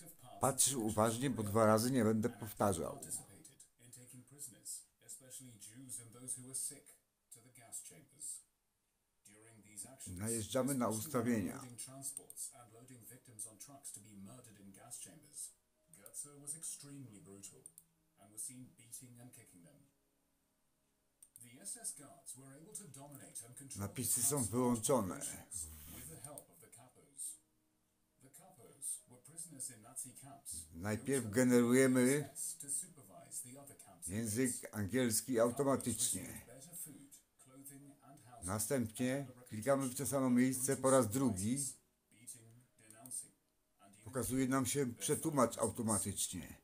Patrzył uważnie, bo 2 razy nie będę powtarzał. Najeżdżamy na ustawienia. Napisy są wyłączone. Najpierw generujemy język angielski automatycznie. Następnie klikamy w to samo miejsce po raz drugi. Pokazuje nam się przetłumacz automatycznie.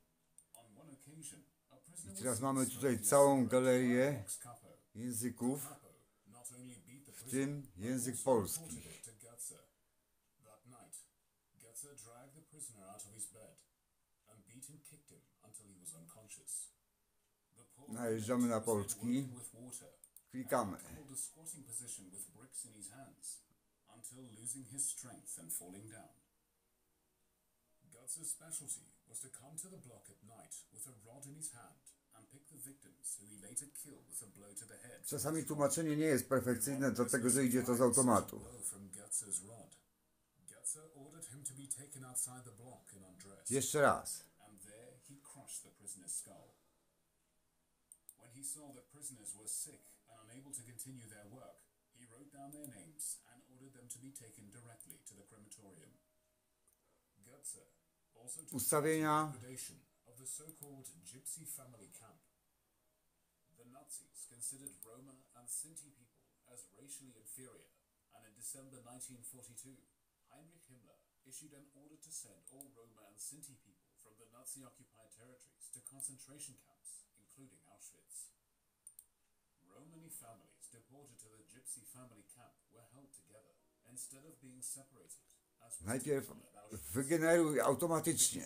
I teraz mamy tutaj całą galerię języków, w tym język polski. Najeżdżamy na polski. Klikamy. Guts' specialty was to come to the block at night with a rod in his hand and pick the victims who he later killed with a blow to the head. Czasami tłumaczenie nie jest perfekcyjne, dlatego że idzie to z automatu. Jeszcze raz. When he saw that prisoners were sick and unable to continue their work, he wrote down their names and ordered them to be taken directly to the crematorium. Guts also took ustawienia of the so-called Gypsy family camp. The Nazis considered Roma and Sinti people as racially inferior, and in December 1942, Heinrich Himmler issued an order to send all Roma and Sinti people from the Nazi-occupied territories to concentration camps, including Auschwitz. Romani families deported to the Gypsy family camp were held together instead of being separated. Najpierw wygeneruj automatycznie.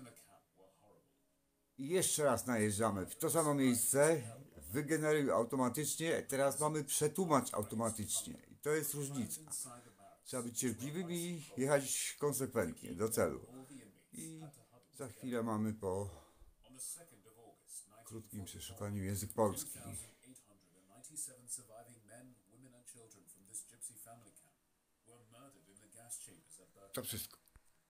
I jeszcze raz najeżdżamy w to samo miejsce. Wygeneruj automatycznie. Teraz mamy przetłumacz automatycznie. I to jest różnica. Trzeba być cierpliwym i jechać konsekwentnie do celu. I za chwilę mamy po krótkim przeszukaniu język polski. To wszystko.